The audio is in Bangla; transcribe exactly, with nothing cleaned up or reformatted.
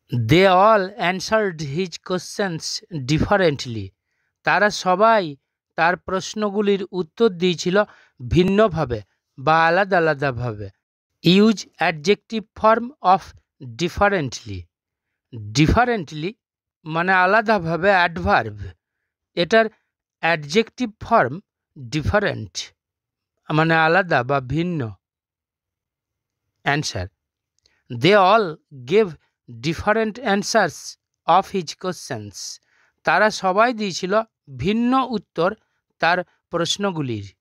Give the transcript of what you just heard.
দে all answered his questions differently. তারা সবাই তার প্রশ্নগুলির উত্তর দিয়েছিল ভিন্নভাবে বা আলাদা আলাদাভাবে। Use adjective form of differently. Differently মানে আলাদাভাবে অ্যাডভার্ব, এটার অ্যাডজেক্টিভ ফর্ম ডিফারেন্ট মানে আলাদা বা ভিন্ন। Answer, they all gave different answers of his questions. তারা সবাই দিয়েছিল ভিন্ন উত্তর তার প্রশ্নগুলির।